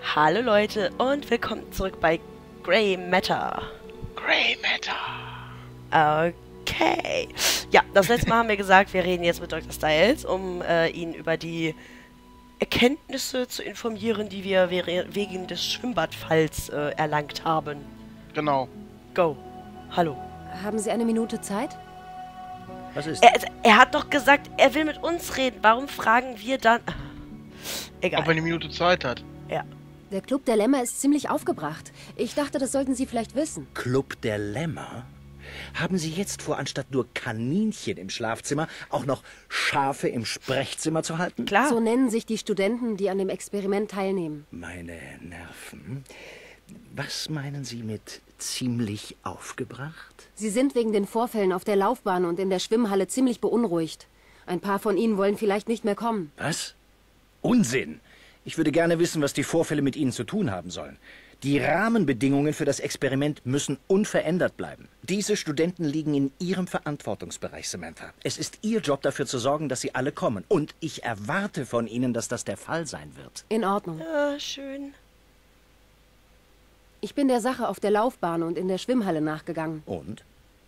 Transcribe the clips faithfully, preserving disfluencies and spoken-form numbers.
Hallo Leute und willkommen zurück bei Grey Matter. Grey Matter. Okay. Ja, das letzte Mal haben wir gesagt, wir reden jetzt mit Doktor Styles, um äh, ihn über die Erkenntnisse zu informieren, die wir wegen des Schwimmbadfalls äh, erlangt haben. Genau. Go. Hallo. Haben Sie eine Minute Zeit? Was ist? Er, er hat doch gesagt, er will mit uns reden. Warum fragen wir dann... Egal. Ob er eine Minute Zeit hat. Ja. Der Club der Lämmer ist ziemlich aufgebracht. Ich dachte, das sollten Sie vielleicht wissen. Club der Lämmer? Haben Sie jetzt vor, anstatt nur Kaninchen im Schlafzimmer, auch noch Schafe im Sprechzimmer zu halten? Klar. So nennen sich die Studenten, die an dem Experiment teilnehmen. Meine Nerven. Was meinen Sie mit ziemlich aufgebracht? Sie sind wegen den Vorfällen auf der Laufbahn und in der Schwimmhalle ziemlich beunruhigt. Ein paar von Ihnen wollen vielleicht nicht mehr kommen. Was? Unsinn! Ich würde gerne wissen, was die Vorfälle mit Ihnen zu tun haben sollen. Die Rahmenbedingungen für das Experiment müssen unverändert bleiben. Diese Studenten liegen in Ihrem Verantwortungsbereich, Samantha. Es ist Ihr Job, dafür zu sorgen, dass sie alle kommen. Und ich erwarte von Ihnen, dass das der Fall sein wird. In Ordnung. Ja, schön. Ich bin der Sache auf der Laufbahn und in der Schwimmhalle nachgegangen. Und?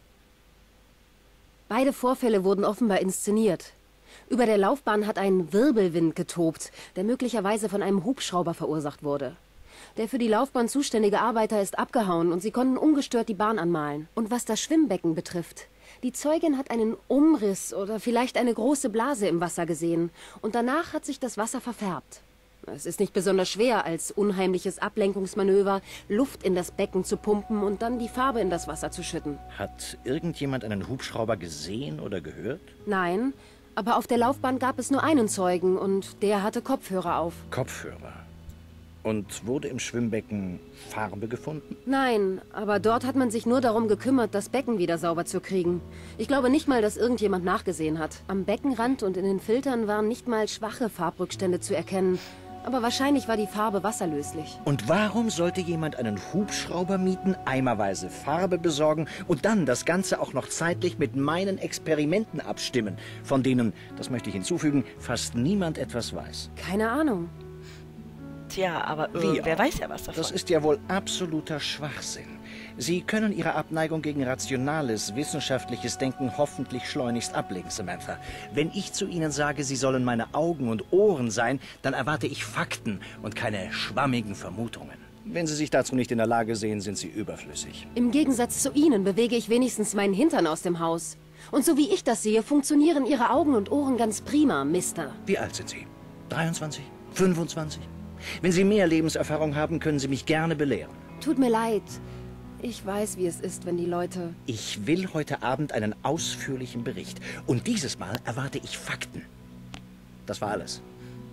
Beide Vorfälle wurden offenbar inszeniert. Über der Laufbahn hat ein Wirbelwind getobt, der möglicherweise von einem Hubschrauber verursacht wurde. Der für die Laufbahn zuständige Arbeiter ist abgehauen und sie konnten ungestört die Bahn anmalen. Und was das Schwimmbecken betrifft, die Zeugin hat einen Umriss oder vielleicht eine große Blase im Wasser gesehen. Und danach hat sich das Wasser verfärbt. Es ist nicht besonders schwer, als unheimliches Ablenkungsmanöver Luft in das Becken zu pumpen und dann die Farbe in das Wasser zu schütten. Hat irgendjemand einen Hubschrauber gesehen oder gehört? Nein, aber auf der Laufbahn gab es nur einen Zeugen und der hatte Kopfhörer auf. Kopfhörer. Und wurde im Schwimmbecken Farbe gefunden? Nein, aber dort hat man sich nur darum gekümmert, das Becken wieder sauber zu kriegen. Ich glaube nicht mal, dass irgendjemand nachgesehen hat. Am Beckenrand und in den Filtern waren nicht mal schwache Farbrückstände zu erkennen. Aber wahrscheinlich war die Farbe wasserlöslich. Und warum sollte jemand einen Hubschrauber mieten, eimerweise Farbe besorgen und dann das Ganze auch noch zeitlich mit meinen Experimenten abstimmen, von denen, das möchte ich hinzufügen, fast niemand etwas weiß? Keine Ahnung. Tja, aber Wie äh, wer auch? weiß ja was davon. Das ist ja wohl absoluter Schwachsinn. Sie können Ihre Abneigung gegen rationales, wissenschaftliches Denken hoffentlich schleunigst ablegen, Samantha. Wenn ich zu Ihnen sage, Sie sollen meine Augen und Ohren sein, dann erwarte ich Fakten und keine schwammigen Vermutungen. Wenn Sie sich dazu nicht in der Lage sehen, sind Sie überflüssig. Im Gegensatz zu Ihnen bewege ich wenigstens meinen Hintern aus dem Haus. Und so wie ich das sehe, funktionieren Ihre Augen und Ohren ganz prima, Mister. Wie alt sind Sie? dreiundzwanzig? fünfundzwanzig? Wenn Sie mehr Lebenserfahrung haben, können Sie mich gerne belehren. Tut mir leid. Ich weiß, wie es ist, wenn die Leute... Ich will heute Abend einen ausführlichen Bericht. Und dieses Mal erwarte ich Fakten. Das war alles.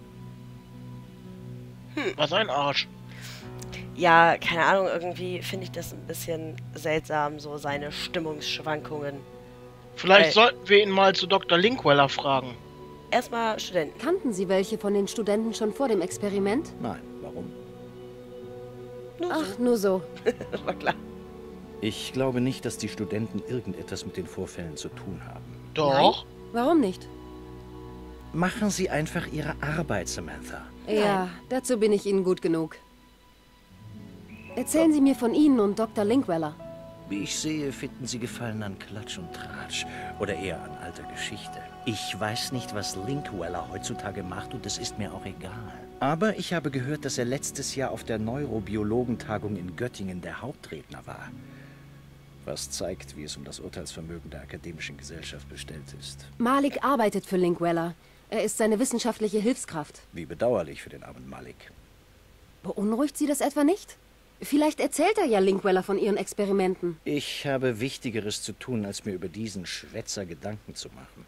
Was ein Arsch. Ja, keine Ahnung, irgendwie finde ich das ein bisschen seltsam, so seine Stimmungsschwankungen. Vielleicht Weil- sollten wir ihn mal zu Doktor Linkweller fragen. Erstmal Studenten. Kannten Sie welche von den Studenten schon vor dem Experiment? Nein, warum? Nur Ach, nur so. so, war klar. Ich glaube nicht, dass die Studenten irgendetwas mit den Vorfällen zu tun haben. Doch. Warum nicht? Machen Sie einfach Ihre Arbeit, Samantha. Ja, dazu bin ich Ihnen gut genug. Erzählen Sie mir von Ihnen und Doktor Linkweller. Wie ich sehe, finden Sie Gefallen an Klatsch und Tratsch. Oder eher an alter Geschichte. Ich weiß nicht, was Linkweller heutzutage macht und es ist mir auch egal. Aber ich habe gehört, dass er letztes Jahr auf der Neurobiologentagung in Göttingen der Hauptredner war. Was zeigt, wie es um das Urteilsvermögen der akademischen Gesellschaft bestellt ist. Malik arbeitet für Linkweller. Er ist seine wissenschaftliche Hilfskraft. Wie bedauerlich für den armen Malik. Beunruhigt Sie das etwa nicht? Vielleicht erzählt er ja Linkweller von Ihren Experimenten. Ich habe Wichtigeres zu tun, als mir über diesen Schwätzer Gedanken zu machen.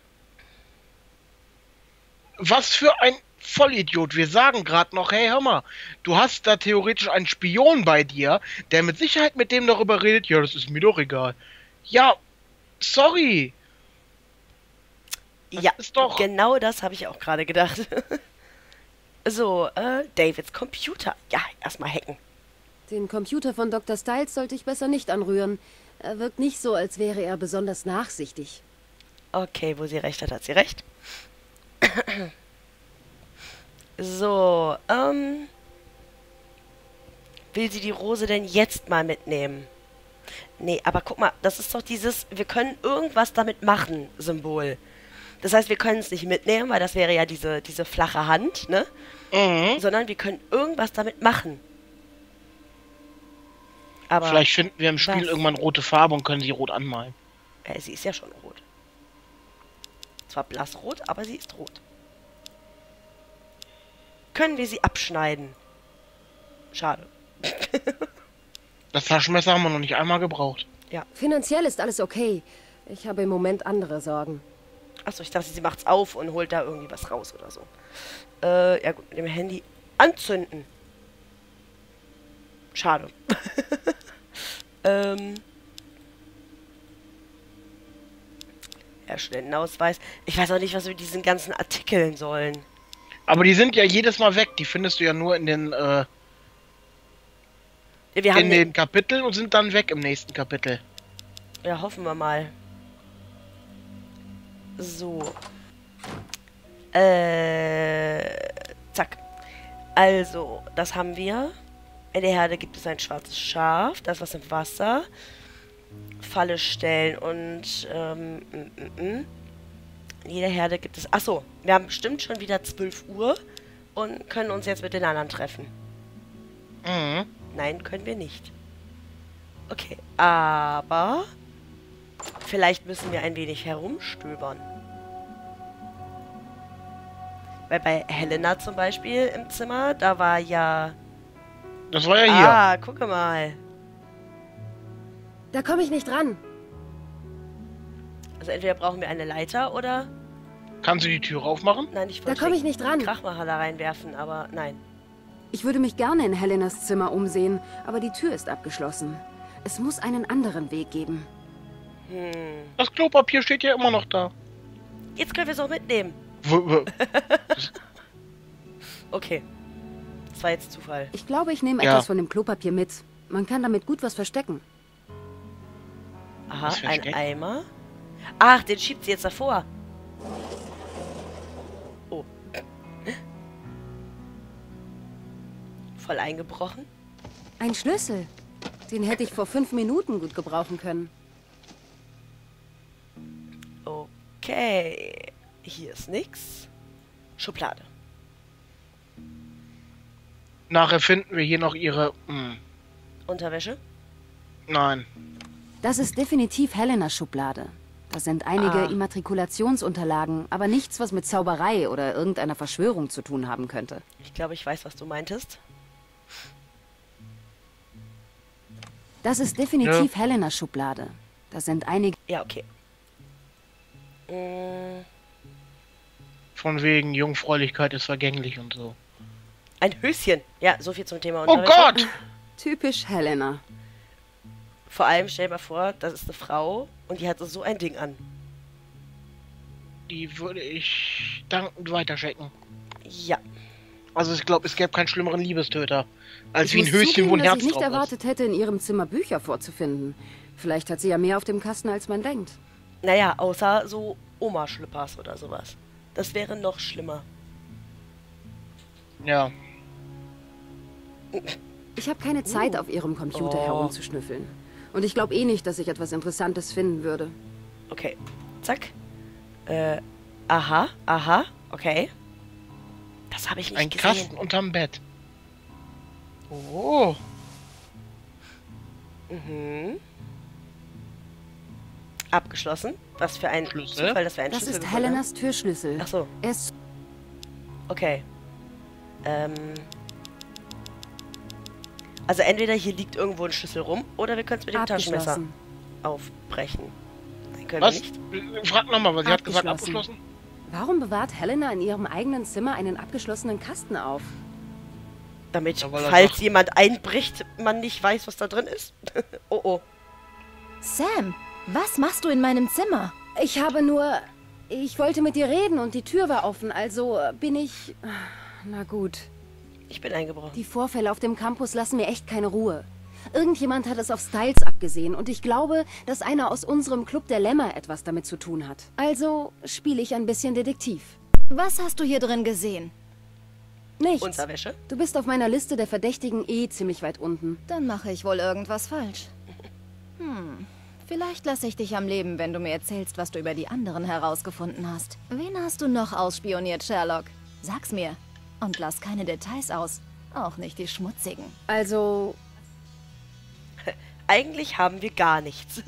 Was für ein Vollidiot. Wir sagen gerade noch, hey, hör mal, du hast da theoretisch einen Spion bei dir, der mit Sicherheit mit dem darüber redet. Ja, das ist mir doch egal. Ja, sorry. Das Ja, ist doch... genau das habe ich auch gerade gedacht. So, äh, Davids Computer. Ja, erstmal hacken. Den Computer von Doktor Styles sollte ich besser nicht anrühren. Er wirkt nicht so, als wäre er besonders nachsichtig. Okay, wo sie recht hat, hat sie recht. So, ähm... will sie die Rose denn jetzt mal mitnehmen? Nee, aber guck mal, das ist doch dieses, wir können irgendwas damit machen, Symbol. Das heißt, wir können es nicht mitnehmen, weil das wäre ja diese, diese flache Hand, ne? Mhm. Sondern wir können irgendwas damit machen. Aber Vielleicht finden wir im Spiel was? irgendwann rote Farbe und können sie rot anmalen. Äh, sie ist ja schon rot. Zwar blassrot, aber sie ist rot. Können wir sie abschneiden? Schade. Das Taschenmesser haben wir noch nicht einmal gebraucht. Finanziell ist alles okay. Ich habe im Moment andere Sorgen. Achso, ich dachte, sie macht's auf und holt da irgendwie was raus oder so. Äh, ja gut, mit dem Handy anzünden. Schade. ähm. Ja, Studentenausweis. Ich weiß auch nicht, was wir mit diesen ganzen Artikeln sollen. Aber die sind ja jedes Mal weg. Die findest du ja nur in den, äh, Ja, wir haben in den Kapiteln und sind dann weg im nächsten Kapitel. Ja, hoffen wir mal. So. Äh, zack. Also, das haben wir. In der Herde gibt es ein schwarzes Schaf, das was im Wasser. Falle stellen und, ähm, m -m -m. in jeder Herde gibt es... Achso, wir haben bestimmt schon wieder zwölf Uhr und können uns jetzt mit den anderen treffen. Mhm. Nein, können wir nicht. Okay, aber vielleicht müssen wir ein wenig herumstöbern. Weil bei Helena zum Beispiel im Zimmer, da war ja... Das war ja hier. Ah, gucke mal. Da komme ich nicht ran. Also entweder brauchen wir eine Leiter oder... Kannst du die Türe aufmachen? Nein, ich Da wollte komme ich nicht ran. Krachmacher da reinwerfen, aber nein. Ich würde mich gerne in Helenas Zimmer umsehen, aber die Tür ist abgeschlossen. Es muss einen anderen Weg geben. Hm. Das Klopapier steht ja immer noch da. Jetzt können wir es auch mitnehmen. W w Okay. Das war jetzt Zufall. Ich glaube, ich nehme Ja. etwas von dem Klopapier mit. Man kann damit gut was verstecken. Aha, Was ein versteckt? Eimer. Ach, den schiebt sie jetzt davor. Oh. Voll eingebrochen. Ein Schlüssel. Den hätte ich vor fünf Minuten gut gebrauchen können. Okay. Hier ist nix. Schublade. Nachher finden wir hier noch ihre... Hm, Unterwäsche. nein. Das ist definitiv Helenas Schublade. Da sind einige Ah. Immatrikulationsunterlagen, aber nichts, was mit Zauberei oder irgendeiner Verschwörung zu tun haben könnte. Ich glaube, ich weiß, was du meintest. Das ist definitiv Helenas Schublade. Da sind einige... Ja, okay. Mm, Von wegen Jungfräulichkeit ist vergänglich und so. ein Höschen. Ja, so viel zum Thema Oh Unterwäsche. Gott! Typisch Helena. Vor allem, stell dir mal vor, das ist eine Frau und die hatte so ein Ding an. Die würde ich dankend weiterschicken. Ja. Also ich glaube, es gäbe keinen schlimmeren Liebestöter. Als Ich wie ein muss Höschen, zugeben, wo ein dass Herz ich nicht drauf ist. erwartet hätte, in ihrem Zimmer Bücher vorzufinden. Vielleicht hat sie ja mehr auf dem Kasten, als man denkt. Naja, außer so Oma-Schlüppers oder sowas. Das wäre noch schlimmer. Ja. Ich habe keine Zeit, auf ihrem Computer Oh. herumzuschnüffeln. Und ich glaube eh nicht, dass ich etwas Interessantes finden würde. Okay. Zack. Äh, aha, aha, okay. Das habe ich nicht Ein gesehen. Kasten unterm Bett. Oh. Mhm. Abgeschlossen. Was für ein Schlüssel? Zufall, dass wir einen Das Schlüssel ist gefunden haben. Helenas Türschlüssel. Ach so, Er ist okay. Ähm. Also entweder hier liegt irgendwo ein Schlüssel rum, oder wir können es mit dem Taschenmesser abgeschlossen. aufbrechen. Nein, können Was? wir nicht. Frag nochmal, weil sie hat gesagt Abgeschlossen. abgeschlossen. Warum bewahrt Helena in ihrem eigenen Zimmer einen abgeschlossenen Kasten auf? Damit, Ja, weil er falls sagt- jemand einbricht, man nicht weiß, was da drin ist. Oh oh. Sam, was machst du in meinem Zimmer? Ich habe nur... Ich wollte mit dir reden und die Tür war offen, also bin ich... Na gut. Ich bin eingebrochen. Die Vorfälle auf dem Campus lassen mir echt keine Ruhe. Irgendjemand hat es auf Styles abgesehen und ich glaube, dass einer aus unserem Club der Lämmer etwas damit zu tun hat. Also spiele ich ein bisschen Detektiv. Was hast du hier drin gesehen? Nichts. Unterwäsche. Du bist auf meiner Liste der Verdächtigen eh ziemlich weit unten. Dann mache ich wohl irgendwas falsch. Hm, vielleicht lasse ich dich am Leben, wenn du mir erzählst, was du über die anderen herausgefunden hast. Wen hast du noch ausspioniert, Sherlock? Sag's mir. Und lass keine Details aus. Auch nicht die schmutzigen. Also, Eigentlich haben wir gar nichts.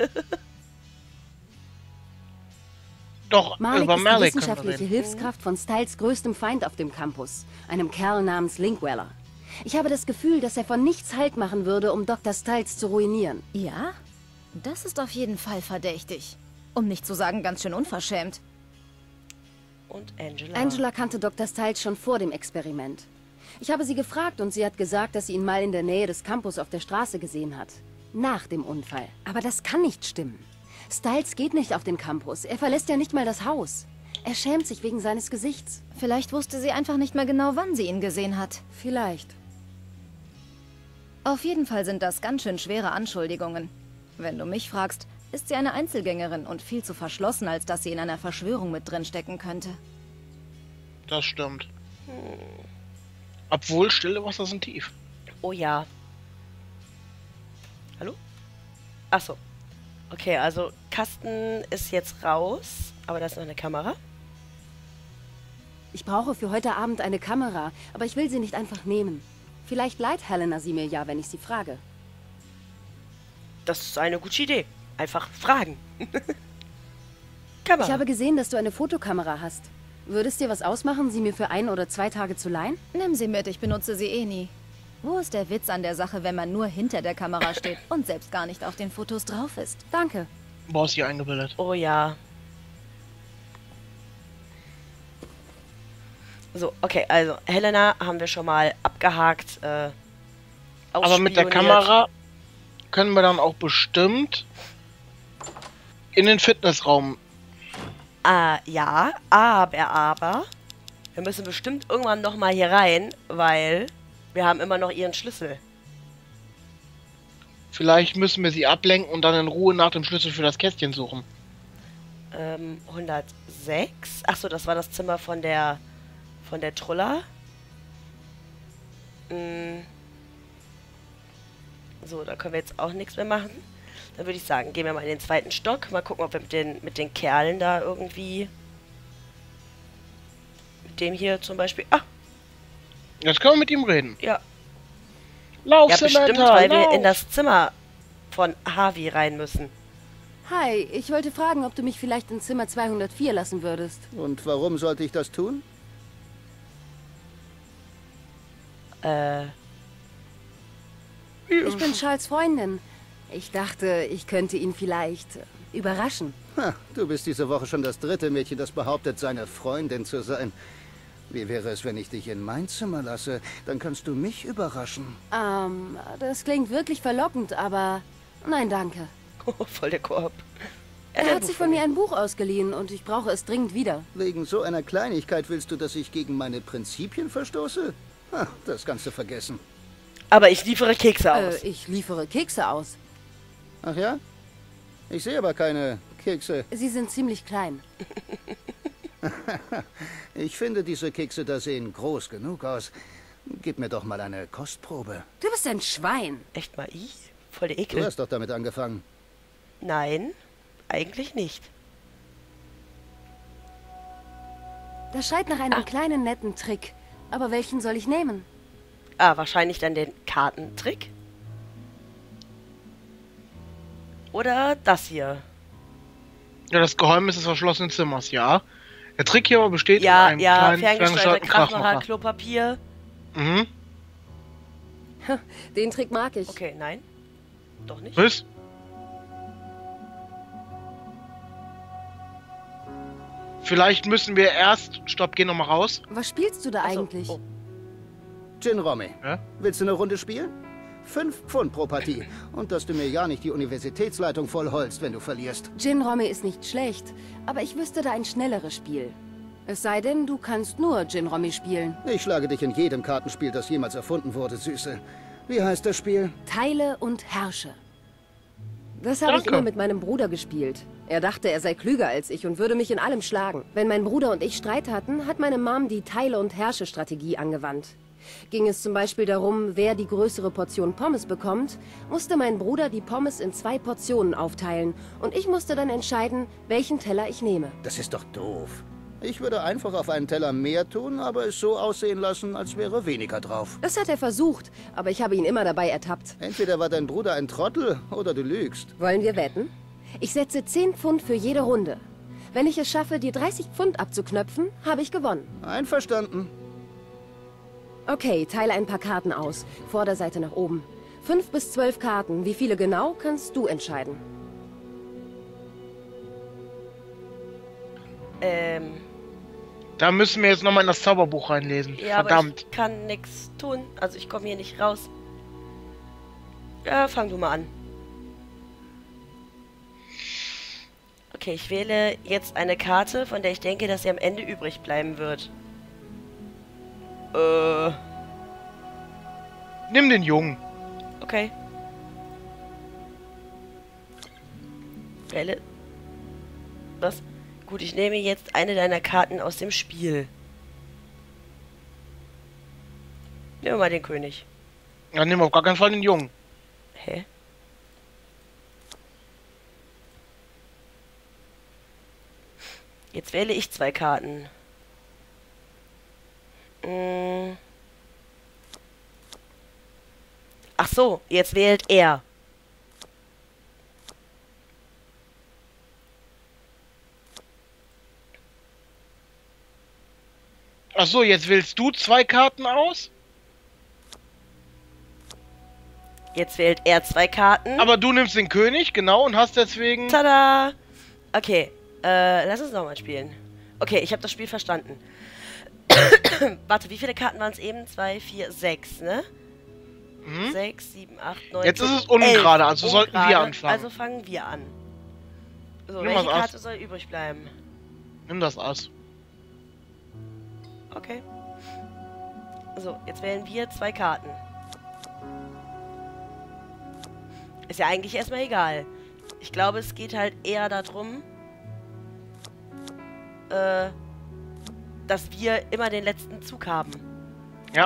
Doch, Malik über ist die Malik können wir wissenschaftliche reden. Hilfskraft von Styles größtem Feind auf dem Campus. Einem Kerl namens Linkweller. Ich habe das Gefühl, dass er von nichts Halt machen würde, um Doktor Styles zu ruinieren. Ja? Das ist auf jeden Fall verdächtig. Um nicht zu sagen, ganz schön unverschämt. Und Angela. Angela kannte Doktor Styles schon vor dem Experiment. Ich habe sie gefragt und sie hat gesagt, dass sie ihn mal in der Nähe des Campus auf der Straße gesehen hat. Nach dem Unfall. Aber das kann nicht stimmen. Styles geht nicht auf den Campus. Er verlässt ja nicht mal das Haus. Er schämt sich wegen seines Gesichts. Vielleicht wusste sie einfach nicht mehr genau, wann sie ihn gesehen hat. Vielleicht. Auf jeden Fall sind das ganz schön schwere Anschuldigungen. Wenn du mich fragst, ist sie eine Einzelgängerin und viel zu verschlossen, als dass sie in einer Verschwörung mit drin stecken könnte. Das stimmt. Obwohl, stille Wasser sind tief. Oh ja. Hallo? Achso. Okay, also Kasten ist jetzt raus, aber da ist noch eine Kamera. Ich brauche für heute Abend eine Kamera, aber ich will sie nicht einfach nehmen. Vielleicht leiht Helena sie mir ja, wenn ich sie frage. Das ist eine gute Idee. Einfach fragen. Kamera. Ich habe gesehen, dass du eine Fotokamera hast. Würde es dir was ausmachen, sie mir für ein oder zwei Tage zu leihen? Nimm sie mit, ich benutze sie eh nie. Wo ist der Witz an der Sache, wenn man nur hinter der Kamera steht und selbst gar nicht auf den Fotos drauf ist? Danke. Boah, ist hier eingebildet. Oh ja. So, okay, also Helena haben wir schon mal abgehakt. Äh, Aber mit der ausspioniert. Kamera können wir dann auch bestimmt in den Fitnessraum. Ah, ja, aber, aber, wir müssen bestimmt irgendwann nochmal hier rein, weil wir haben immer noch ihren Schlüssel. Vielleicht müssen wir sie ablenken und dann in Ruhe nach dem Schlüssel für das Kästchen suchen. Ähm, hundertsechs. Achso, das war das Zimmer von der, von der Trulla. Mm. So, da können wir jetzt auch nichts mehr machen. Dann würde ich sagen, gehen wir mal in den zweiten Stock. Mal gucken, ob wir mit den, mit den Kerlen da irgendwie... Mit dem hier zum Beispiel... Ah, Jetzt können wir mit ihm reden. ja. Lauf, Ja, bestimmt, Samantha, weil wir lauf. in das Zimmer von Harvey rein müssen. Hi, ich wollte fragen, ob du mich vielleicht in Zimmer zweihundertvier lassen würdest. Und warum sollte ich das tun? Äh, Ich bin Charles' Freundin. Ich dachte, ich könnte ihn vielleicht äh, überraschen. Ha, du bist diese Woche schon das dritte Mädchen, das behauptet, seine Freundin zu sein. Wie wäre es, wenn ich dich in mein Zimmer lasse? Dann kannst du mich überraschen. Ähm, das klingt wirklich verlockend, aber nein, danke. oh, voll der Korb. Er hat sich von mir ein Buch ausgeliehen und ich brauche es dringend wieder. Wegen so einer Kleinigkeit willst du, dass ich gegen meine Prinzipien verstoße? Ha, das kannst du vergessen. Aber ich liefere Kekse aus. Äh, ich liefere Kekse aus. Ach ja? Ich sehe aber keine Kekse. Sie sind ziemlich klein. Ich finde, diese Kekse da sehen groß genug aus. Gib mir doch mal eine Kostprobe. Du bist ein Schwein. Echt mal, ich? Voll der Du Ekel. hast doch damit angefangen. Nein, eigentlich nicht. Das schreit nach einem Ah. kleinen, netten Trick. Aber welchen soll ich nehmen? Ah, wahrscheinlich dann den Kartentrick. Oder das hier. Ja, das Geheimnis des verschlossenen Zimmers, ja. Der Trick hier aber besteht Ja, in einem ja, kleinen, ferngesteuerter ferngesteuerten Krachmacher, Krachmacher. Klopapier. Mhm. Den Trick mag ich. Okay, nein. Doch nicht. Was? Vielleicht müssen wir erst... Stopp, geh nochmal raus. Was spielst du da Ach so, eigentlich? oh. Gin Romy, Ja? willst du eine Runde spielen? Fünf Pfund pro Partie. Und dass du mir ja nicht die Universitätsleitung vollholst, wenn du verlierst. Gin Romy ist nicht schlecht, aber ich wüsste da ein schnelleres Spiel. Es sei denn, du kannst nur Gin Romy spielen. Ich schlage dich in jedem Kartenspiel, das jemals erfunden wurde, Süße. Wie heißt das Spiel? Teile und herrsche. Das habe ich Danke. immer mit meinem Bruder gespielt. Er dachte, er sei klüger als ich und würde mich in allem schlagen. Wenn mein Bruder und ich Streit hatten, hat meine Mom die Teile- und Herrsche-Strategie angewandt. Ging es zum Beispiel darum, wer die größere Portion Pommes bekommt, musste mein Bruder die Pommes in zwei Portionen aufteilen und ich musste dann entscheiden, welchen Teller ich nehme. Das ist doch doof. Ich würde einfach auf einen Teller mehr tun, aber es so aussehen lassen, als wäre weniger drauf. Das hat er versucht, aber ich habe ihn immer dabei ertappt. Entweder war dein Bruder ein Trottel oder du lügst. Wollen wir wetten? Ich setze zehn Pfund für jede Runde. Wenn ich es schaffe, dir dreißig Pfund abzuknöpfen, habe ich gewonnen. Einverstanden. Okay, teile ein paar Karten aus. Vorderseite nach oben. Fünf bis zwölf Karten. Wie viele genau, kannst du entscheiden. Ähm... Da müssen wir jetzt nochmal in das Zauberbuch reinlesen. Ja, Verdammt. aber ich kann nichts tun. Also ich komme hier nicht raus. Ja, fang du mal an. Okay, ich wähle jetzt eine Karte, von der ich denke, dass sie am Ende übrig bleiben wird. Äh... Nimm den Jungen. Okay. Wähle... Was? Gut, ich nehme jetzt eine deiner Karten aus dem Spiel. Nehmen wir mal den König. Ja, nimm auf gar keinen Fall den Jungen. Hä? Jetzt wähle ich zwei Karten. Hm. Ach so, jetzt wählt er. Ach so, jetzt wählst du zwei Karten aus? Jetzt wählt er zwei Karten. Aber du nimmst den König, genau, und hast deswegen... Tada! Okay, äh, lass uns nochmal spielen. Okay, ich habe das Spiel verstanden. Warte, wie viele Karten waren es eben? Zwei, vier, sechs, ne? Mhm. Sechs, sieben, acht, neun, Jetzt zehn, ist es ungerade, elf. also sollten wir Ungerade, anfangen. Also fangen wir an. So, Nimm welche was aus. Karte soll übrig bleiben? Nimm das aus. Okay. So, jetzt wählen wir zwei Karten. Ist ja eigentlich erstmal egal. Ich glaube, es geht halt eher darum, äh, dass wir immer den letzten Zug haben. Ja.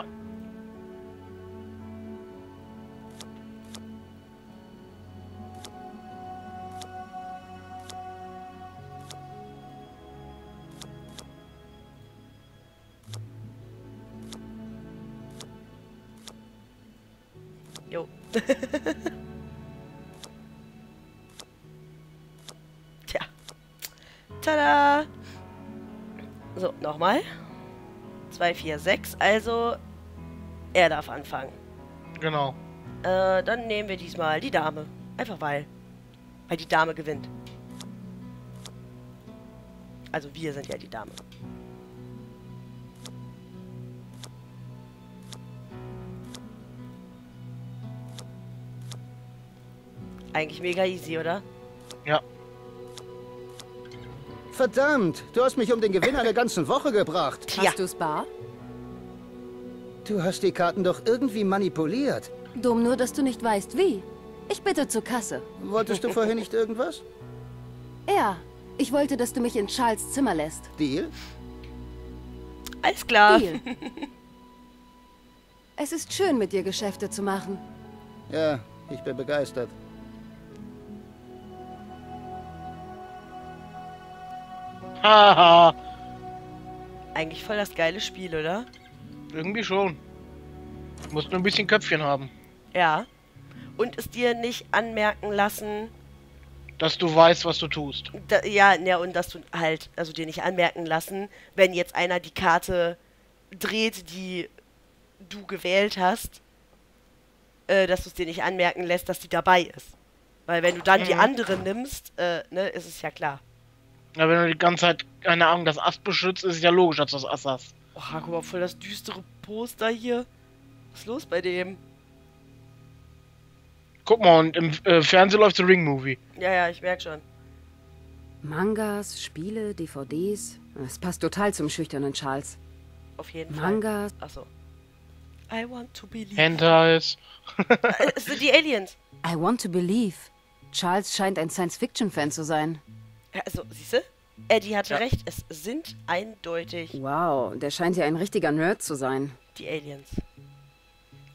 Jo. Tja. Tada! So, nochmal. zwei, vier, sechs. Also, er darf anfangen. Genau. Äh, dann nehmen wir diesmal die Dame. Einfach weil. Weil die Dame gewinnt. Also, wir sind ja die Dame. Eigentlich mega easy, oder? Ja. Verdammt, du hast mich um den Gewinn einer ganzen Woche gebracht. Tja. Hast du's bar? Du hast die Karten doch irgendwie manipuliert. Dumm nur, dass du nicht weißt, wie. Ich bitte zur Kasse. Wolltest du vorhin nicht irgendwas? Ja, ich wollte, dass du mich in Charles Zimmer lässt. Deal? Alles klar. Deal. Es ist schön, mit dir Geschäfte zu machen. Ja, ich bin begeistert. Haha. Eigentlich voll das geile Spiel, oder? Irgendwie schon. Musst nur ein bisschen Köpfchen haben. Ja. Und es dir nicht anmerken lassen, Dass du weißt, was du tust. da, ja, ja, und dass du halt, also dir nicht anmerken lassen, wenn jetzt einer die Karte dreht, die du gewählt hast, äh, dass du es dir nicht anmerken lässt, dass die dabei ist. Weil wenn du dann die Mhm. andere nimmst, äh, ne, ist es ja klar. Ja, wenn du die ganze Zeit, keine Ahnung, das Ass beschützt, ist es ja logisch, dass du das Ass hast. Oh, guck mal, voll das düstere Poster hier. Was ist los bei dem? Guck mal, und im äh, Fernsehen läuft The Ring Movie. Ja, ja, ich merk schon. Mangas, Spiele, D V Ds. Es passt total zum schüchternen Charles. Auf jeden Fall. Mangas. Achso. I want to believe. Hentais. Äh, es sind die Aliens. I want to believe. Charles scheint ein Science-Fiction-Fan zu sein. Ja, also, siehste? Eddie hatte Ja. recht. Es sind eindeutig Wow, der scheint ja ein richtiger Nerd zu sein. die Aliens.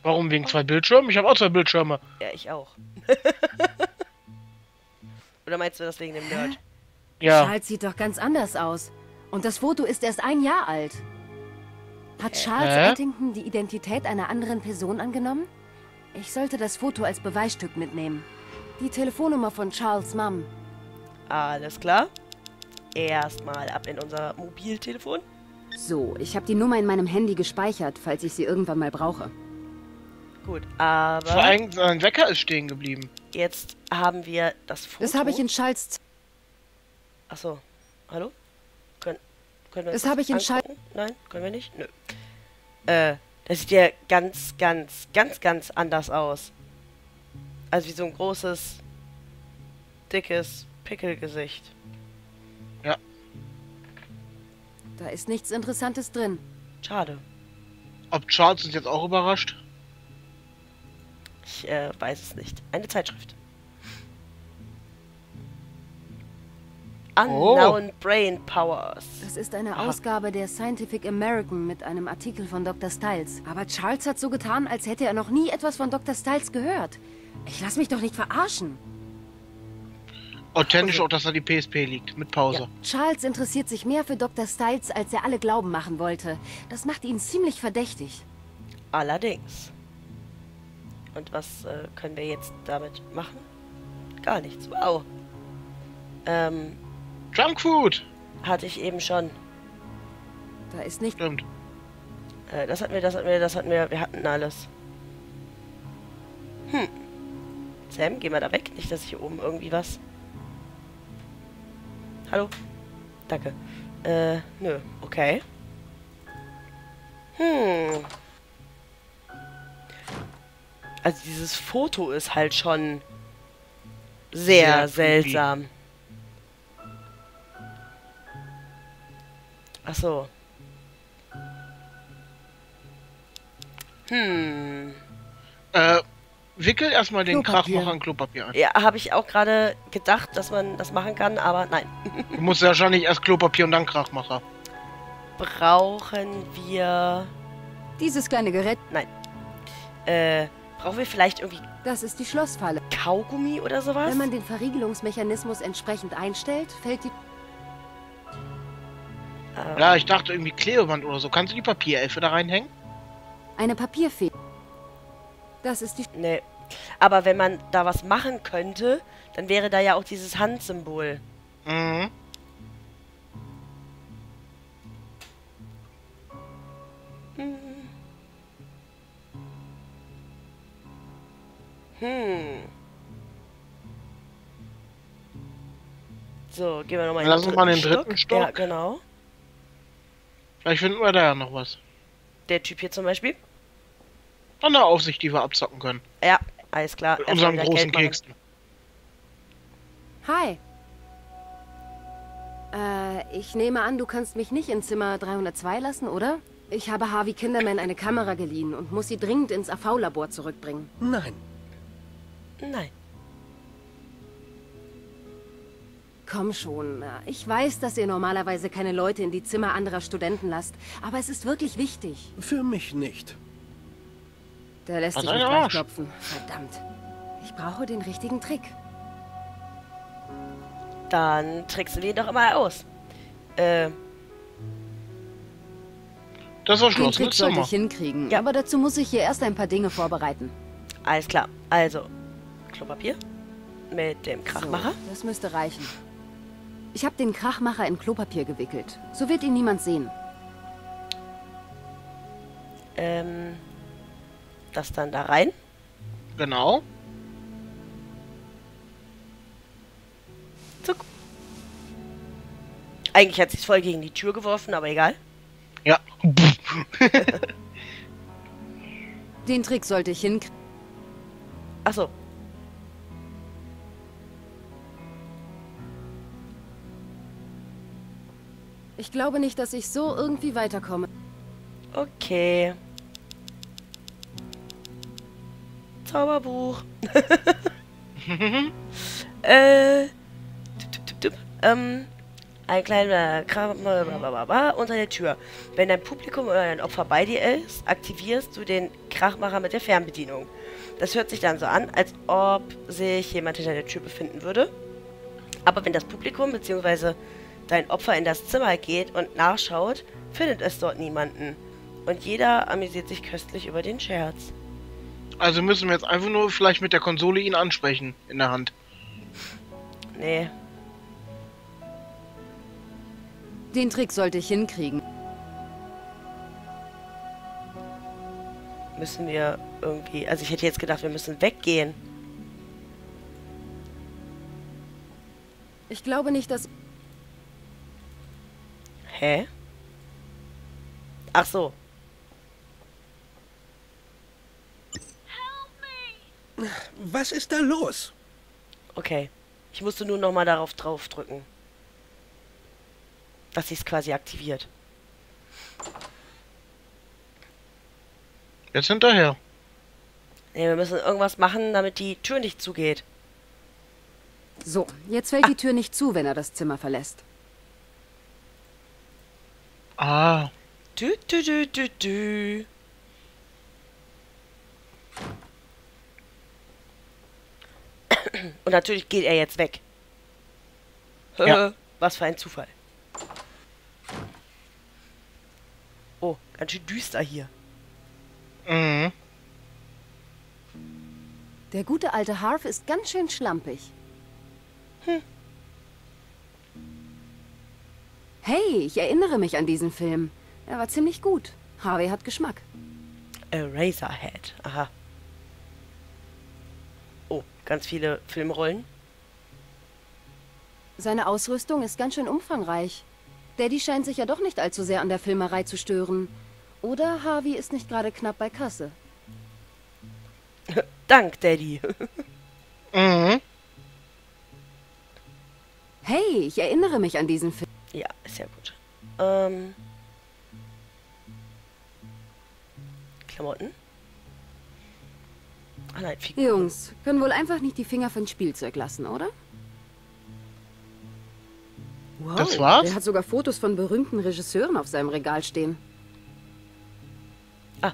Warum? Wegen zwei Bildschirmen? Ich habe auch zwei Bildschirme. Ja, ich auch. Oder meinst du das wegen dem Nerd? Ja. Charles sieht doch ganz anders aus. Und das Foto ist erst ein Jahr alt. Hat Charles Hä? Ettington die Identität einer anderen Person angenommen? Ich sollte das Foto als Beweisstück mitnehmen. Die Telefonnummer von Charles' Mom. Alles klar. Erstmal ab in unser Mobiltelefon. So, ich habe die Nummer in meinem Handy gespeichert, falls ich sie irgendwann mal brauche. Gut, Vor aber allem sein Wecker ist stehen geblieben. jetzt haben wir das Foto. Das habe ich in Charles... Achso, hallo? Können, können wir Das uns habe ich in Schal- angucken? Nein, können wir nicht? Nö. Äh, das sieht ja ganz, ganz, ganz, ganz anders aus. Also wie so ein großes, dickes Pickelgesicht. Da ist nichts Interessantes drin. Schade. Ob Charles uns jetzt auch überrascht? Ich äh, weiß es nicht. Eine Zeitschrift. Oh. Unknown Brain Powers. Das ist eine Aha. Ausgabe der Scientific American mit einem Artikel von Doktor Styles. Aber Charles hat so getan, als hätte er noch nie etwas von Doktor Styles gehört. Ich lass mich doch nicht verarschen. Authentisch auch, dass da die P S P liegt. Mit Pause. Charles interessiert sich mehr für Doktor Styles, als er alle glauben machen wollte. Das macht ihn ziemlich verdächtig. Allerdings. Und was äh, können wir jetzt damit machen? Gar nichts. Wow. Ähm, Junkfood! hatte ich eben schon. Da ist nicht... Stimmt. Äh, das hatten wir, das hatten wir, das hatten wir. Wir hatten alles. Hm. Sam, geh mal da weg. Nicht, dass hier oben irgendwie was... Hallo? Danke. Äh, nö. Okay. Hm. Also dieses Foto ist halt schon sehr, Sehr creepy. seltsam. Ach so. Hm. Äh, wickel erstmal den Klopapier. Krachmacher in Klopapier ein. Ja, habe ich auch gerade gedacht, dass man das machen kann, aber nein. Du musst ja wahrscheinlich erst Klopapier und dann Krachmacher. Brauchen wir... Dieses kleine Gerät, Nein. Äh, brauchen wir vielleicht irgendwie das ist die Schlossfalle. Kaugummi oder sowas? Wenn man den Verriegelungsmechanismus entsprechend einstellt, fällt die... Ähm, Ja, ich dachte irgendwie Klebeband oder so. Kannst du die Papierelfe da reinhängen? Eine Papierfee. Das ist die... Nee. Aber wenn man da was machen könnte, dann wäre da ja auch dieses Handsymbol. Mhm. Hm. So, gehen wir nochmal in Lass den uns mal in dritten den dritten Stock. Ja, genau. Vielleicht finden wir da ja noch was. Der Typ hier zum Beispiel. An der Aufsicht, die wir abzocken können. Ja, alles klar. Mit Erstmal unseren wieder großen Geld machen. Keksen. Hi. Äh, ich nehme an, du kannst mich nicht in Zimmer dreihundertzwei lassen, oder? Ich habe Harvey Kinderman eine Kamera geliehen und muss sie dringend ins A V-Labor zurückbringen. Nein. Nein. Komm schon. Ich weiß, dass ihr normalerweise keine Leute in die Zimmer anderer Studenten lasst, aber es ist wirklich wichtig. Für mich nicht. Der lässt Was sich ein nicht Arsch. klopfen. Verdammt. Ich brauche den richtigen Trick. Dann trickst du den doch immer aus. Äh, Das war Den Schluss Trick mit sollte Zimmer. ich hinkriegen, Ja. aber dazu muss ich hier erst ein paar Dinge vorbereiten. alles klar. Also, Klopapier. Mit dem Krachmacher. So, das müsste reichen. Ich habe den Krachmacher in Klopapier gewickelt. So wird ihn niemand sehen. Ähm, das dann da rein. Genau. Zuck. Eigentlich hat sie es voll gegen die Tür geworfen, aber egal. Ja. Den Trick sollte ich hinkriegen. Achso. Ich glaube nicht, dass ich so irgendwie weiterkomme. Okay. Zauberbuch. äh. Tipp, tipp, tipp, tipp. Ähm. Ein kleiner Kram blablabla unter der Tür. Wenn dein Publikum oder dein Opfer bei dir ist, aktivierst du den Krachmacher mit der Fernbedienung. Das hört sich dann so an, als ob sich jemand hinter der Tür befinden würde. Aber wenn das Publikum bzw. dein Opfer in das Zimmer geht und nachschaut, findet es dort niemanden. Und jeder amüsiert sich köstlich über den Scherz. Also müssen wir jetzt einfach nur vielleicht mit der Konsole ihn ansprechen in der Hand. Nee. Den Trick sollte ich hinkriegen. Müssen wir irgendwie... Also ich hätte jetzt gedacht, wir müssen weggehen. Ich glaube nicht, dass... Hä? Ach so. Was ist da los? Okay. Ich musste nur nochmal darauf drauf drücken. Dass sie es quasi aktiviert. Jetzt hinterher. Nee, wir müssen irgendwas machen, damit die Tür nicht zugeht. So, jetzt fällt die Tür nicht zu, wenn er das Zimmer verlässt. Ah. Dü, dü, dü, dü, dü. Und natürlich geht er jetzt weg. Ja. Was für ein Zufall. Oh, ganz schön düster hier. Mhm. Der gute alte Harv ist ganz schön schlampig. Hm. Hey, ich erinnere mich an diesen Film. Er war ziemlich gut. Harvey hat Geschmack. Eraserhead. Aha. Oh, ganz viele Filmrollen. Seine Ausrüstung ist ganz schön umfangreich. Daddy scheint sich ja doch nicht allzu sehr an der Filmerei zu stören. Oder Harvey ist nicht gerade knapp bei Kasse. Dank, Daddy. Mhm. Hey, ich erinnere mich an diesen Film. Ja, ist ja gut. Ähm. Klamotten? Ah nein, Figuren. Jungs, können wohl einfach nicht die Finger von Spielzeug lassen, oder? Wow, Das war's? der hat sogar Fotos von berühmten Regisseuren auf seinem Regal stehen. Ah.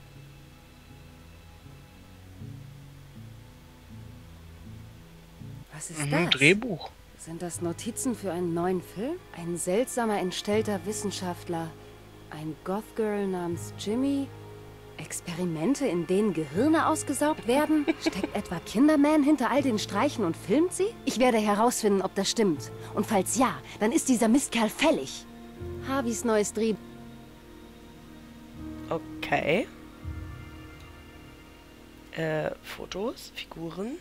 Was ist Mhm, das? Drehbuch. Sind das Notizen für einen neuen Film? Ein seltsamer, entstellter Wissenschaftler. Ein Goth-Girl namens Jimmy. Experimente, in denen Gehirne ausgesaugt werden? Steckt etwa Kinderman hinter all den Streichen und filmt sie? Ich werde herausfinden, ob das stimmt. Und falls ja, dann ist dieser Mistkerl fällig. Harveys neues Drehbuch. Okay. Äh, Fotos, Figuren.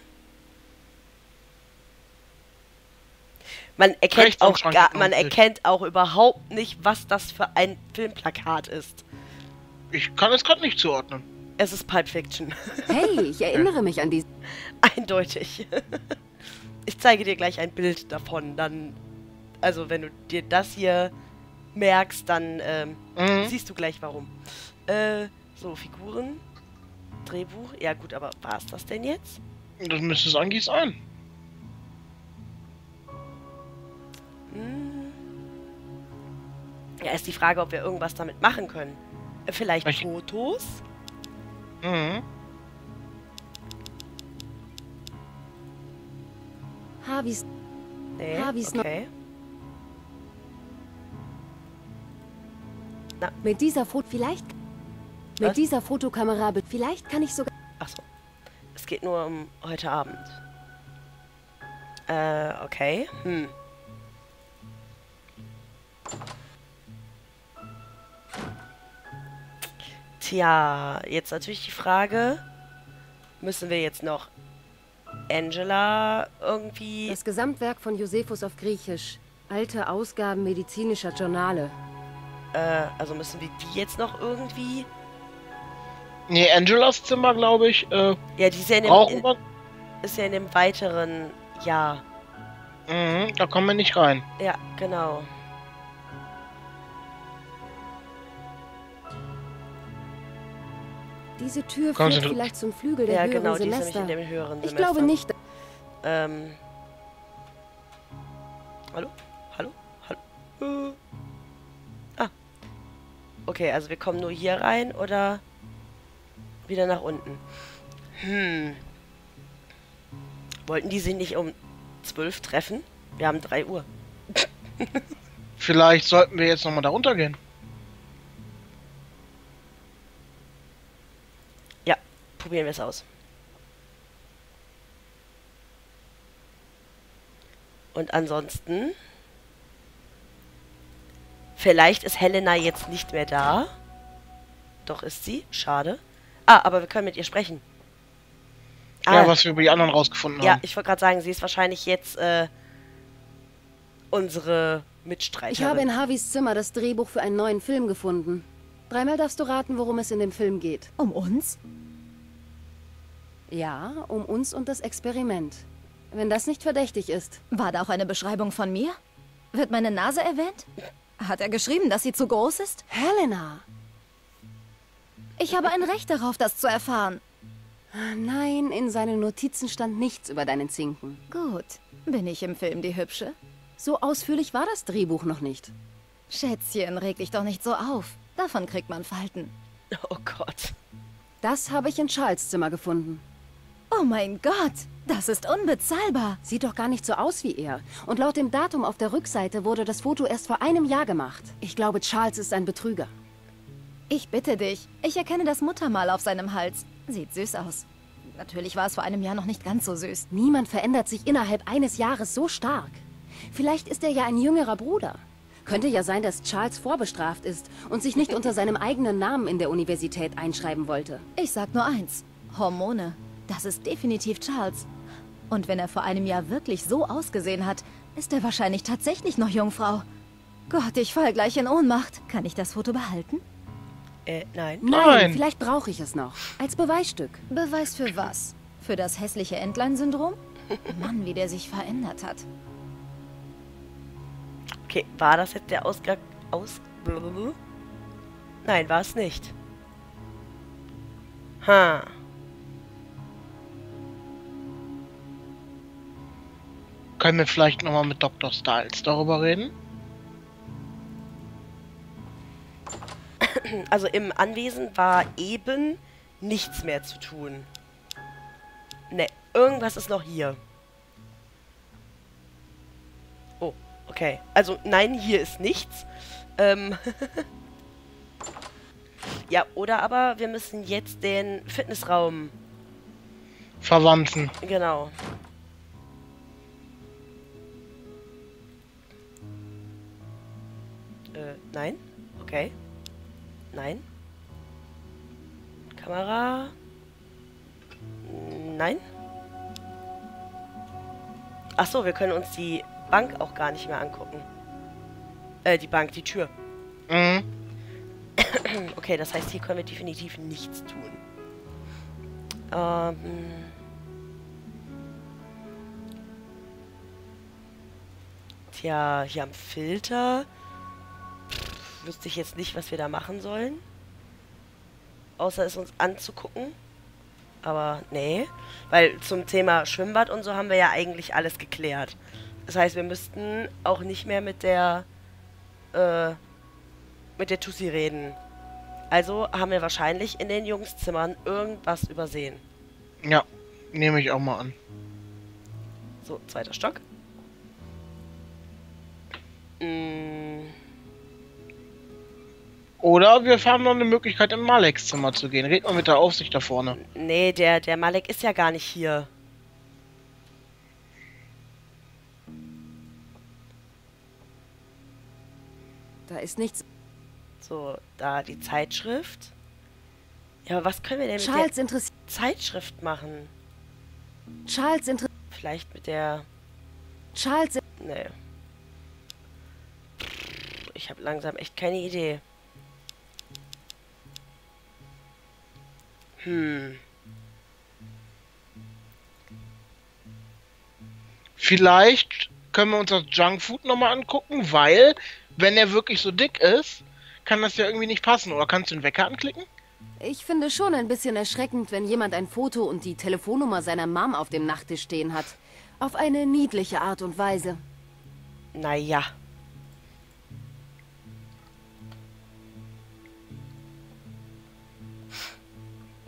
Man erkennt Rechts am auch Schrank gar, ist noch man ein Bild. erkennt auch überhaupt nicht, was das für ein Filmplakat ist. Ich kann es gerade nicht zuordnen. Es ist Pulp Fiction. Hey, ich erinnere mich an diesen... Eindeutig. Ich zeige dir gleich ein Bild davon, dann... Also, wenn du dir das hier merkst, dann ähm, Mhm. siehst du gleich warum. Äh, so, Figuren. Drehbuch. Ja gut, aber war es das denn jetzt? Das müsste es eigentlich sein. Hm. Ja, ist die Frage, ob wir irgendwas damit machen können. Äh, Vielleicht Ich- Fotos? Mhm. Harveys... Nee, Harveys noch- okay. Mit dieser Foto... Vielleicht... Was? Mit dieser Fotokamera... be- Vielleicht kann ich sogar... Achso. Es geht nur um heute Abend. Äh, okay. Hm. Tja, jetzt natürlich die Frage, müssen wir jetzt noch Angela irgendwie... Das Gesamtwerk von Josephus auf Griechisch. Alte Ausgaben medizinischer Journale. Äh, also müssen wir die jetzt noch irgendwie... Nee, Angelas Zimmer, glaube ich, äh, Ja, die ist ja in dem, brauchen in, wir. ist ja in dem weiteren Jahr. Mhm, da kommen wir nicht rein. Ja, genau. Diese Tür Kommen Sie führt dr- vielleicht zum Flügel der Ja, höheren genau, die ist nämlich Semester. in dem höheren Ich Semester. glaube nicht... Ähm. Hallo? Hallo? Hallo? Ah. Okay, also wir kommen nur hier rein oder wieder nach unten. Hm. Wollten die sich nicht um zwölf treffen? Wir haben drei Uhr. Vielleicht sollten wir jetzt nochmal da runtergehen. Ja, probieren wir es aus. Und ansonsten... Vielleicht ist Helena jetzt nicht mehr da. Doch ist sie. Schade. Ah, aber wir können mit ihr sprechen. Ah, Ja, was wir über die anderen rausgefunden ja, haben. ich wollte gerade sagen, sie ist wahrscheinlich jetzt äh, unsere Mitstreiterin. Ich habe in Harveys Zimmer das Drehbuch für einen neuen Film gefunden. Dreimal darfst du raten, worum es in dem Film geht. Um uns? Ja, um uns und das Experiment. Wenn das nicht verdächtig ist. War da auch eine Beschreibung von mir? Wird meine Nase erwähnt? Hat er geschrieben, dass sie zu groß ist? Helena! Ich habe ein Recht darauf, das zu erfahren. Nein, in seinen Notizen stand nichts über deinen Zinken. Gut. Bin ich im Film die Hübsche? So ausführlich war das Drehbuch noch nicht. Schätzchen, reg dich doch nicht so auf. Davon kriegt man Falten. Oh Gott. Das habe ich in Charles Zimmer gefunden. Oh mein Gott, das ist unbezahlbar. Sieht doch gar nicht so aus wie er. Und laut dem Datum auf der Rückseite wurde das Foto erst vor einem Jahr gemacht. Ich glaube, Charles ist ein Betrüger. Ich bitte dich. Ich erkenne das Muttermal auf seinem Hals. Sieht süß aus. Natürlich war es vor einem Jahr noch nicht ganz so süß. Niemand verändert sich innerhalb eines Jahres so stark. Vielleicht ist er ja ein jüngerer Bruder. Könnte ja sein, dass Charles vorbestraft ist und sich nicht unter seinem eigenen Namen in der Universität einschreiben wollte. Ich sag nur eins. Hormone. Das ist definitiv Charles. Und wenn er vor einem Jahr wirklich so ausgesehen hat, ist er wahrscheinlich tatsächlich noch Jungfrau. Gott, ich fall gleich in Ohnmacht. Kann ich das Foto behalten? Äh, nein. Nein, Nein. vielleicht brauche ich es noch. Als Beweisstück. Beweis für was? Für das hässliche Entlein-Syndrom? Mann, wie der sich verändert hat. Okay, war das jetzt der Ausgang... Aus... Blablabla? Nein, war es nicht. Ha. Können wir vielleicht nochmal mit Doktor Styles darüber reden? Also im Anwesen war eben nichts mehr zu tun. Ne, irgendwas ist noch hier. Oh, okay. Also nein, hier ist nichts. Ähm... Ja, oder aber wir müssen jetzt den Fitnessraum... Verwandten. Genau. Äh, nein. Okay. Nein. Kamera. Nein. Ach so, wir können uns die Bank auch gar nicht mehr angucken. Äh, die Bank, die Tür. Mhm. Okay, das heißt, hier können wir definitiv nichts tun. Ähm... Tja, hier am Filter... Wüsste ich jetzt nicht, was wir da machen sollen. Außer es uns anzugucken. Aber nee. Weil zum Thema Schwimmbad und so haben wir ja eigentlich alles geklärt. Das heißt, wir müssten auch nicht mehr mit der äh, mit der Tussi reden. Also haben wir wahrscheinlich in den Jungszimmern irgendwas übersehen. Ja, nehme ich auch mal an. So, zweiter Stock. Mm. Oder wir haben noch eine Möglichkeit, in Maleks Zimmer zu gehen. Red mal mit der Aufsicht da vorne. Nee, der, der Malek ist ja gar nicht hier. Da ist nichts. So, da die Zeitschrift. Ja, aber was können wir denn mit Charles der interessiert. Zeitschrift machen? Charles interessiert. Vielleicht mit der... Charles. Nee. Ich habe langsam echt keine Idee. Hm. Vielleicht können wir uns das Junkfood nochmal angucken, weil, wenn er wirklich so dick ist, kann das ja irgendwie nicht passen. Oder kannst du den Wecker anklicken? Ich finde schon ein bisschen erschreckend, wenn jemand ein Foto und die Telefonnummer seiner Mom auf dem Nachttisch stehen hat. Auf eine niedliche Art und Weise. Naja.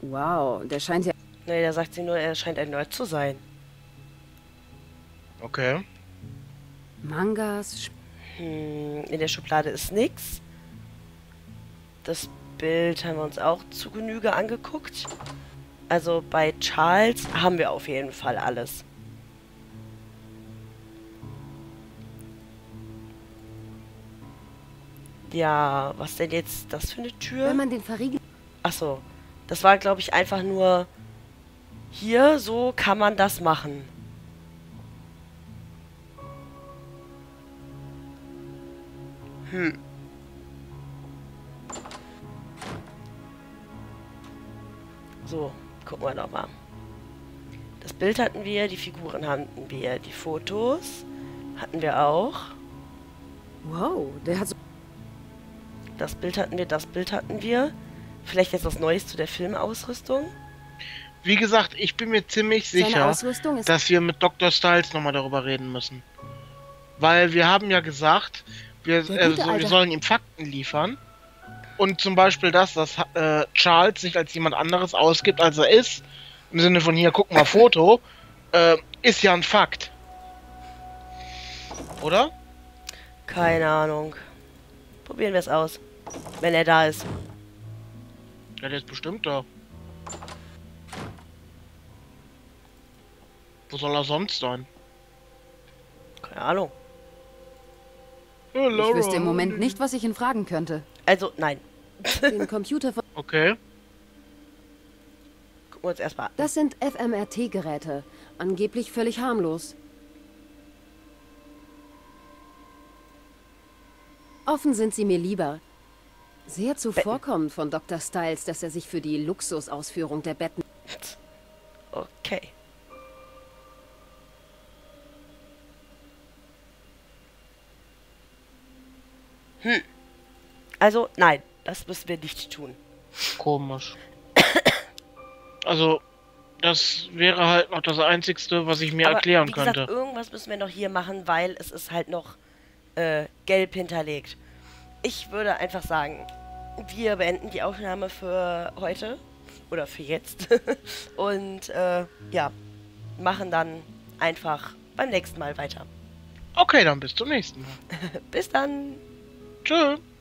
Wow, der scheint ja... Nee, da sagt sie nur, er scheint ein Nerd zu sein. Okay. Mangas... Sp Hm, in der Schublade ist nix. Das Bild haben wir uns auch zu Genüge angeguckt. Also bei Charles haben wir auf jeden Fall alles. Ja, was denn jetzt das für eine Tür? Wenn man den verriegelt... Achso, das war, glaube ich, einfach nur hier, so kann man das machen. Hm. So, gucken wir doch mal. Das Bild hatten wir, die Figuren hatten wir, die Fotos hatten wir auch. Wow, der hat so... Das Bild hatten wir, das Bild hatten wir. Vielleicht jetzt was Neues zu der Filmausrüstung. Wie gesagt, ich bin mir ziemlich Seine sicher, Ausrüstung ist... dass wir mit Doktor Styles nochmal darüber reden müssen. Weil wir haben ja gesagt, wir, Der äh, gute so, wir alte- sollen ihm Fakten liefern. Und zum Beispiel das, dass äh, Charles sich als jemand anderes ausgibt, als er ist. Im Sinne von hier, guck mal, Foto. Äh, ist ja ein Fakt. Oder? Keine Ahnung. Probieren wir es aus. Wenn er da ist. Ja, der ist bestimmt da. Wo soll er sonst sein? Keine Ahnung. Ich wüsste im Moment nicht, was ich ihn fragen könnte. Also, nein. Den Computer von... Okay. Gucken wir uns erstmal an. Das sind F M R T-Geräte. Angeblich völlig harmlos. Offen sind sie mir lieber. Sehr zuvorkommend von Doktor Styles, dass er sich für die Luxusausführung der Betten... Okay. Hm. Also, nein. Das müssen wir nicht tun. Komisch. Also, das wäre halt noch das Einzigste, was ich mir Aber erklären wie gesagt, könnte. irgendwas müssen wir noch hier machen, weil es ist halt noch äh, gelb hinterlegt. Ich würde einfach sagen, wir beenden die Aufnahme für heute. Oder für jetzt. Und äh, ja, machen dann einfach beim nächsten Mal weiter. Okay, dann bis zum nächsten Mal. Bis dann! Tschö.